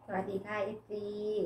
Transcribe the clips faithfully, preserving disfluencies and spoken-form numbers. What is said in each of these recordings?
วัสดีค่ะเอฟซี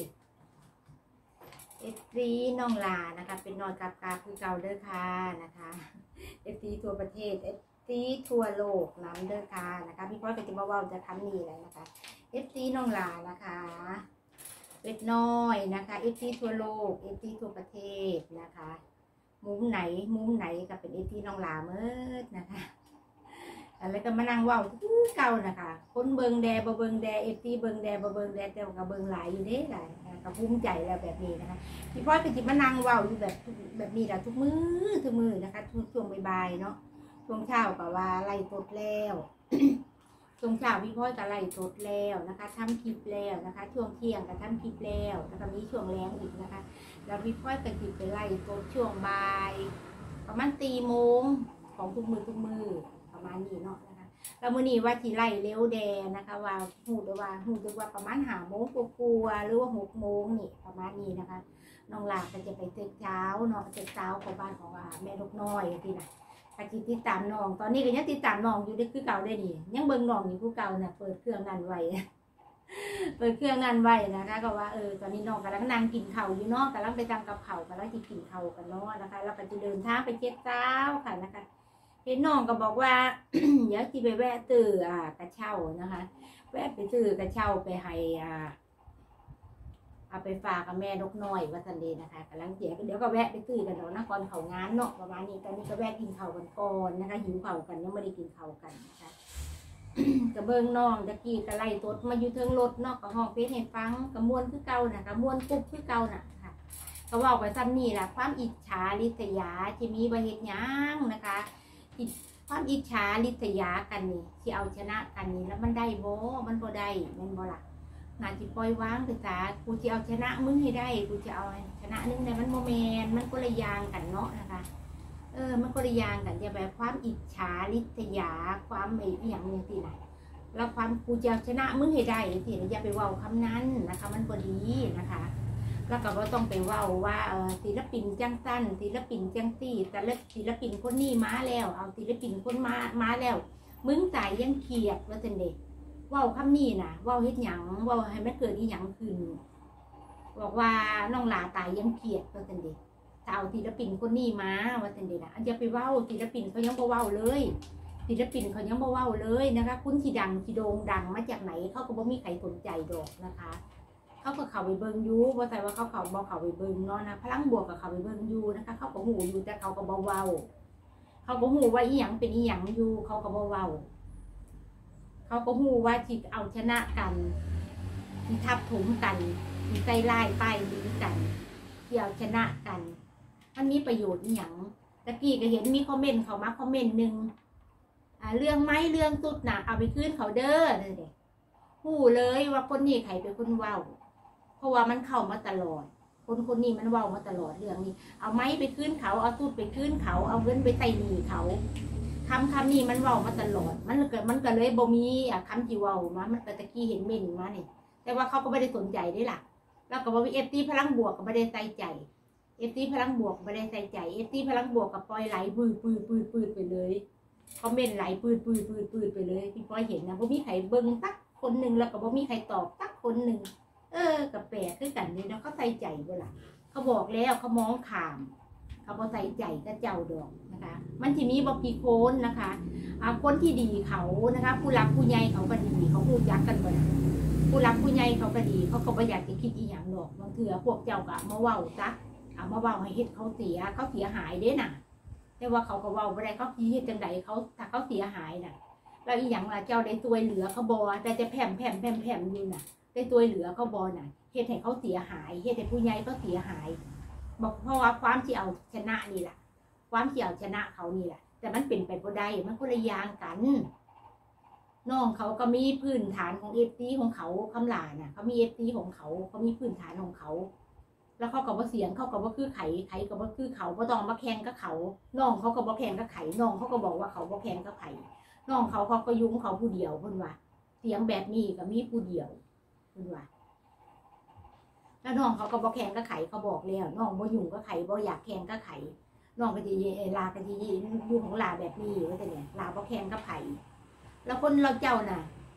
เอฟซีน้องลานะคะเป็นนอนกับกาคือเก่าเด้อค่ะนะคะเอฟซีทั่วประเทศเอฟซีทั่วโลกน้ำเด้อค่ะนะคะพี่พ่อก็จะมาว่าจะทำนี่เลยนะคะเอฟซีน้องลานะคะเล็กน้อยนะคะเอฟซีทั่วโลกเอฟซีทั่วประเทศนะคะมุมไหนมุมไหนก็เป็นเอฟซีน้องลาเมื่อนะคะแล้วก็มานั่งว่าวเก่านะคะคนเบิงแดบเบิงแดเอฟซีเบิงแดบเบิงแดแต่ก็เบิงหลายอยู่เด้หลายก็ภูมิใจแล้วแบบนี้นะคะพี่พ่อก็จะมานั่งว่าวอยู่แบบแบบนี้แหละทุกมือทุกมือนะคะช่วงบ่ายๆเนาะช่วงเช้าก็ว่าไล่ตดแล้วช่วงเช้าพี่พ่อจะไล่ตดแล้วนะคะทำคลิปแล้วนะคะช่วงเที่ยงก็ทำคลิปแล้วแล้วก็มีช่วงแรงอีกนะคะแล้วพี่พ่อก็จะไปไล่ตดช่วงบ่ายประมาณตีโมงของทุกมือทุกมือประมาณนี้เนาะนะคะแล้วมื้อนี้ว่าที่ไล่เร็วแดนะคะว่าหูด้วยว่าหูด้วยว่าประมาณห้าโมงกว่าหรือว่าหกโมงนี่ประมาณนี้นะคะน้องหลาก็จะไปเช็คเช้าเนาะเช็คเช้าของบ้านของแม่ลูกน้อยที่น่ะก็จิติดตามน้องตอนนี้ก็ยังติดตามน้องอยู่ได้คือเก่าได้ดียังเบิ่งน้องอยู่คือเก่าน่ะเปิดเครื่องนั่นไว้เปิดเครื่องนั่นไว้นะคะก็ว่าเออตอนนี้น้องกำลังนั่งกินข้าวอยู่เนาะกำลังไปทำกับข้าวกำลังจะกินข้าวกันเนาะนะคะแล้วก็จะเดินทางไปเช็คเช้าค่ะนะคะเห็นน้องก็บอกว่า เดี๋ยวที่ไปแวะตื้ออ่ากระเช้านะคะแวะไปตื้อกระเช้าไปให้อ่าเอาไปฝากกับแม่นกน้อยวัสันดีนะคะกำลังเจี๋ยเดี๋ยวก็แวะไปตื้อกันเนาะนะก่อนเขางานเนาะประมาณนี้ตอนนี้ก็แวะกินข้าวกันก่อนนะคะหิวข้าวกันยังไม่ได้กินข้าวกันนะคะกระเบื้องน้องตะกี้กระไล่ตดมาอยู่เทิงรถเนาะกับห้องเพชรให้ฟังกระมวลคือเก่าน่ะกระมวลปุ๊บคือเก่าน่ะค่ะก็ว่าไปซ้ำนี่แหละความอิจฉาริษยาที่มีบะเฮ็ดหยังนะคะความอิจฉาริษยากันนี่ที่เอาชนะกันนี่แล้วมันได้โบมันบ่ได้มันบ่ล่ะงานที่ปล่อยวางคือตากูจะเอาชนะมึงให้ได้กูจะเอาชนะนึงในมันโมเมนมันก็เลยยางกันเนาะนะคะเออมันก็เลยยางกันจะแบบความอิจฉาริษยาความไอ้อย่างนี้ที่ไหนแล้วความกูจะเอาชนะมึงให้ได้ที่อย่าไปเว้าคำนั้นนะคะมันบ่ดีนะคะแล้วก็ว่าต้องไปว่าว่าเออศิลปินจังสั้นศิลปินจังซี่แต่ละศิลปินคนนี้มาแล้วเอาศิลปินคนมามาแล้วมึงตายยังเขียดว่าเสนเด็กว่าคำนี้นะว่าเฮ็ดหยังว่าให้ไม่เกิดอีหยังขึ้นบอกว่าน้องหลาตายยังเขียดว่าเสนเด็กถ้าเอาศิลปินคนนี้มาว่าเสนเด็กนะอันจะไปว่าศิลปินเขายังบ่ว่าเลยศิลปินเขายังบ่ว่าเลยนะคะคุณที่ดังที่โด่งดังมาจากไหนเขาก็บ่มีใครสนใจดอกนะคะเขาก็เข้าไปเบิ่งยูว่าแต่ว่าเขาเขาบอกเขาไปเบิ่งเนาะนะพลังบวกกับเขาไปเบิ่งยูนะคะเขาก็หูอยู่แต่เขาก็เบาเบาเขาก็หูว่าอีหยังเป็นอีหยังอยู่เขาก็เบาเบาเขาก็หูว่าที่เอาชนะกันที่ทับถมกันที่ใจไล่ป้ายดีกันที่เอาชนะกันมันมีประโยชน์อีหยังตะกี้ก็เห็นมีคอมเมนต์เขามาคอมเมนต์หนึ่งอ่าเรื่องไม้เรื่องสุดหนักเอาไปขึ้นเขาเด้อเลยเด็กหูเลยว่าคนนี้ใครเป็นคนเว้าเพราะว่ามันเข้ามาตลอดคนคนนี้มันเว้ามาตลอดเรื่องนี้เอาไม้ไปขึ้นเขาเอาตูดไปขึ้นเขาเอาเงินไปใส่หนีเขาคำคำนี้มันเว้ามาตลอดมันเกิดมันก็เลยบ่มีอ่ะคำจีเว้ามามันตะกี้เห็นเม่นมาเนี่ยแต่ว่าเขาก็ไม่ได้สนใจได้ล่ะแล้วก็บอกว่าเอฟตีพลังบวกก็ไม่ได้ใส่ใจเอฟตีพลังบวกไม่ได้ใส่ใจเอฟตีพลังบวกกับปล่อยไหลปืดปืดปืดปืดไปเลยคอมเมนต์ไหลปืดปืดปืดปืดไปเลยพี่ปอยเห็นนะบ่มีใครเบิ้งตักคนหนึ่งแล้วก็บ่มีใครตอบตักคนหนึ่งเออกับแปลกคือกันเลยเนาะเขาใส่ใจเวลาเขาบอกแล้วเขามองขามเขาบ่ใส่ใจก็เจ้าดอกนะคะมันที่มีบอกกี่คนนะคะอ่าคนที่ดีเขานะคะผู้รักผู้ใหญ่เขาก็ดีเขาพูดยักกันหมดผู้รักผู้ใหญ่เขาก็ดีเขาก็ไม่อยากจะคิดอีหยังหรอกบางเถื่อพวกเจ้าก็มาเว้าซักเอามาเว้าให้เฮ็ดเขาเสียเขาเสียหายเด้น่ะแต่ว่าเขาก็เว้าไม่ได้เขาคิดเฮ็ดจังไดเขาถ้าเขาเสียหายน่ะแล้วอีหยังล่ะเจ้าได้ตัวเหลือเขาบอแต่จะแผ่มแผ่มแผ่มแผ่มอยู่น่ะได้ตัวเหลือเขาบอน่ะเฮ็ดให้เขาเสียหายเฮ็ดให้ผู้ใหญ่เขาเสียหายบอกเพราะว่าความที่เอาชนะนี่แหละความที่เอาชนะเขานี่แหละแต่มันเป็นไปบ่ได้มันคนละอย่างกันน้องเขาก็มีพื้นฐานของเอฟซีของเขาคำหลาน่ะเขามีเอฟซีของเขาเขามีพื้นฐานของเขาแล้วเขาก็บ่เสียงเขาก็บ่คือไข่ไข่ก็บ่คือเขาบ่ต้องมาแข่งกับเขาน้องเขาก็บ่แข่งกับไข่น้องเขาก็บอกว่าเขาบ่แข่งกับไข่น้องเขาเขาก็ยุ่งเขาผู้เดียวเพิ่นว่าเสียงแบบนี้ก็มีผู้เดียวเพิ่นว่าแล้วน้องเขาก็บ่แข่งกับไข่เขาบอกแล้วน้องบ่ยุ่งกับไข่บ่อยากแข่งกับไข่น้องก็จะลาก็จะอยู่ของลาแบบนี้ว่าแต่เนี่ยลาบ่แข่งกับไข่แล้วคนเราเจ้าน่ะ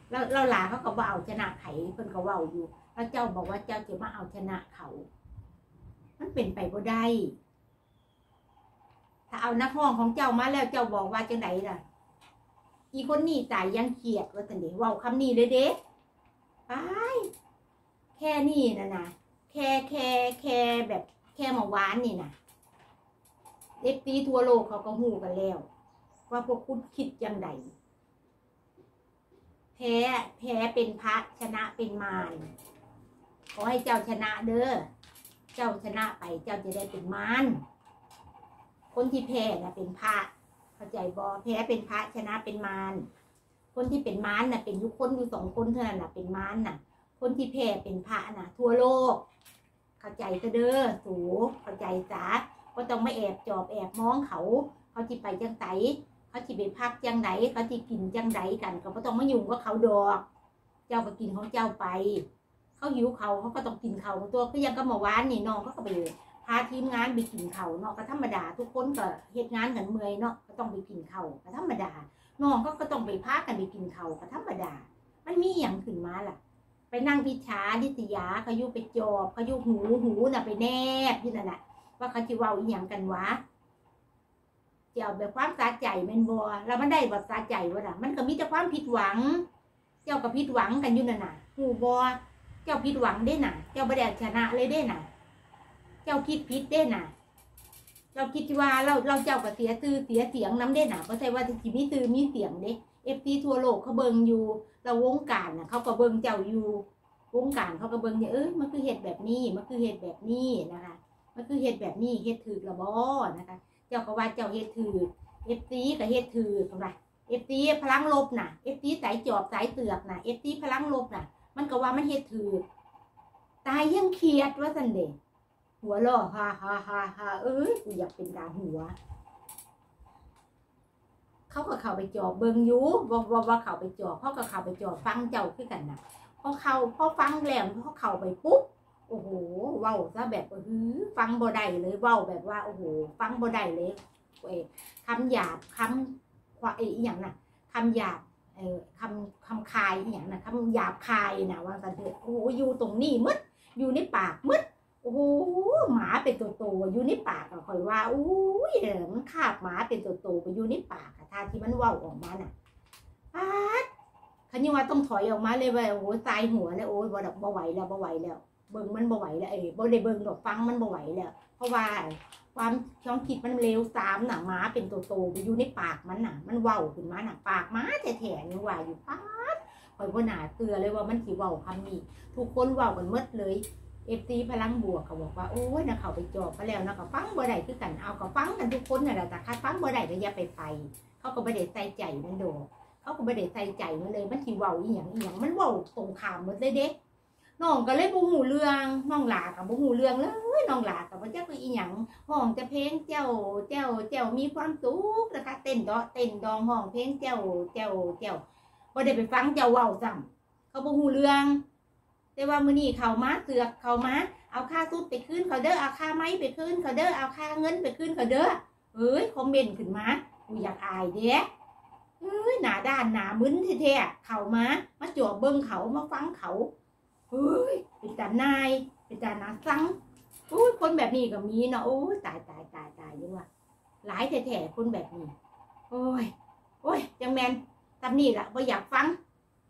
แล้วเราหลาเขาก็ว่าเอาชนะไผ่เพิ่นก็ว่าอยู่แล้วเจ้าบอกว่าเจ้าจะมาเอาชนะเขามันเป็นไปบ่ได้ถ้าเอานักห้องของเจ้ามาแล้วเจ้าบอกว่าจังไดล่ะอีคนนี้ตายยังเกลียดว่าจังได๋เว้าคำนี้เลยเด้ไปแค่นี้น่ะนะแค่แค่แค่แบบแค่เมื่อวานนี่น่ะเอฟซีทั่วโลกเขาก็ฮู้กันแล้วว่าพวกคุณคิดจังไดแพ้แพ้เป็นพระชนะเป็นมารขอให้เจ้าชนะเด้อเจ้าชนะไปเจ้าจะได้เป็นมารคนที่แพ้น่ะเป็นพระเข้าใจบ่แพ้เป็นพระชนะเป็นมารคนที่เป็นมารน่ะเป็นยุคคนอยู่สองคนเท่านั้นน่ะเป็นมารน่ะคนที่แพ้เป็นพระน่ะทั่วโลกเข้าใจซะเด้อสูเข้าใจจ้าก็ต้องไม่แอบจอบแอบมองเขาเขาจิไปจังไสเขาจิไปพักจังไหนเขาจิกินจังไหนกันก็ไม่ต้องมายุ่งกับเขาดอกเจ้าก็กินของเจ้าไปเขาหิวเขาเขาก็ต้องกินเขาตัวก็ยังก็มาว้านนี่น้องเขาก็ไปพาทีมงานไปกินเขาเนาะก็ธรรมดาทุกคนก็เหตุงานกันเมื่อยเนาะก็ต้องไปกินเขาก็ธรรมดาน้องก็ก็ต้องไปพากันไปกินเขาก็ธรรมดามันมีอย่างขึ้นมาล่ะไปนั่งพิชาดิษยาเขายุไปจอบเขายุหูหูน่ะไปแนบที่นั่นแหละว่าเขาจะเว้าอีหยังกันวะเจ้าแบบความสาใจแม่นบ่แล้วมันได้บ่สาใจวะล่ะมันก็มีแต่ความผิดหวังเจ้าก็ผิดหวังกันอยู่นั่นน่ะหูบ่เจ้าผิดหวังได้น่ะเจ้าบ่ได้ชนะเลยได้น่ะเจ้าคิดผิดได้น่ะเราคิดว่าเราเราเจ้าก็เสียชื่อเสียเสียงน้ำได้น่ะบ่ใช่ว่าสิมีชื่อมีเสียงเด้ เอฟ ซี ทั่วโลกเขาเบิ่งอยู่เราวงการน่ะเขาก็เบิ่งเจ้าอยู่วงการเขาก็เบิ่งเนี่ยเอ้ยมันคือเหตุแบบนี้มันคือเหตุแบบนี้นะคะมันคือเหตุแบบนี้เหตุถือละบ่นะคะเจ้าก็ว่าเจ้าเหตุถือ เอฟ ซี ก็เหตุถือทำไร เอฟ ซี พลังลบน่ะ เอฟ ซี สายจอบสายเตือกน่ะ เอฟ ซี พลังลบน่ะมันก็ว่ามันเหตุถือตายยังเครียดว่าซั่นเด้หัวล้อฮ่าฮ่าฮ่าฮ่าเอ้ยกูอยากเป็นดาวหัวเขาก็เข้าไปจอบเบิ่งอยู่ว่าว่าว่าเข้าไปจอบเขาก็เข้าไปจอบฟังเจ้าคือกันน่ะพอเข้าพอฟังแล้วพอเข้าไปปุ๊บโอ้โหเว้าซะแบบเออฟังบ่ได้เลยเว้าแบบว่าโอ้โหฟังบ่ได้เลยเอ้คำหยาบคำว่าไอ้อีหยังน่ะคำหยาบเออคำคำคายอีหยังน่ะคำหยาบคายน่ะว่ากันเถอะโอ้โหอยู่ตรงนี้มึดอยู่ในปากมึดโอ้โหหมาเป็นตัวโตอยู่ในปากก็ค่อยว่าอุ้ยมันคาบหมาเป็นตัวโตไปอยู่ในปากท่าที่มันเว้าออกมาน่ะป๊าดคันนี้ว่าต้องถอยออกมาเลยว่าโอ้โหตายหัวแล้วโอ้ยบ่ดอกบ่ไหวแล้วบ่ไหวแล้วเบิ่งมันบ่ไหวแล้วเอ้บ่ได้เบิ่งดอกฟังมันบ่ไหวแล้วเพราะว่าความช่องคิดมันเร็วสามน่ะหมาเป็นตัวโตไปอยู่ในปากมันน่ะมันเว้าขึ้นมาน่ะปากหมาแท้ๆนี่ว่าอยู่ป๊าดข่อยบ่น่าเชื่อเลยว่ามันสิเว้าคำนี้ทุกคนเว้ากันหมดเลยเอฟซีพลังบวกเขาบอกว่าโอ้ยนะเขาไปจอบมาแล้วนะเขาฟังบ่ได้คือกันเอาเขาฟังกันทุกคนน่ะแหละแต่ถ้าฟังบ่ได้ก็อย่าไปไปเขาก็บ่ได้ใส่ใจมันโดเขาก็บ่ได้ใส่ใจมันเลยมันสิเว้าอีหยังอีหยังมันเว้าตรงข้ามหมดเลยเด้น้องก็เลยบ่ฮู้เรื่องน้องหลาก็บ่ฮู้เรื่องเลยน้องหลาก็บ่จักว่าอีหยังห้องแต่เพลงเจ้าเจ้าเจ้ามีความสุขนะคะเต้นดอเต้นดองห้องเพลงเจ้าเจ้าเจ้าบ่ได้ไปฟังเจ้าเว้าซ้ำเขาบ่ฮู้เรื่องแต่ว่ามื้อนี้เขามาเสือกเขามาเอาค่าสุดไปคืนเขาเด้อเอาค่าไม้ไปคืนเขาเด้อเอาค่าเงินไปคืนเขาเด้อเอ้ยคอมเมนต์ขึ้นมากูอยากอายเด้เอ้ยหน้าด้านหน้ามึนแท้ๆเขามามาจ่อเบิ่งเขามาฟังเขาเฮ้ยเป็นตานายเป็นตาหน้าซังโอ้ยคนแบบนี้ก็มีเนาะโอ้ยตายตายตายตายยังว่าหลายแท้ๆคนแบบนี้โอ้ยโอ้ยจังแมนตำนี่แหละบ่อยากฟัง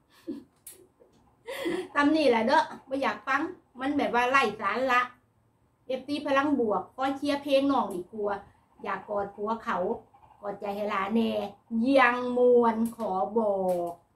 ตำนี่แหละเด้อไม่อยากฟังมันแบบว่าไล่สารละเอฟซีพลังบวกก็เชียร์เพลงน้องอีกกลัวอยากกอดผัวเขากอดใจให้หลานแน่ยังมวนขอบอก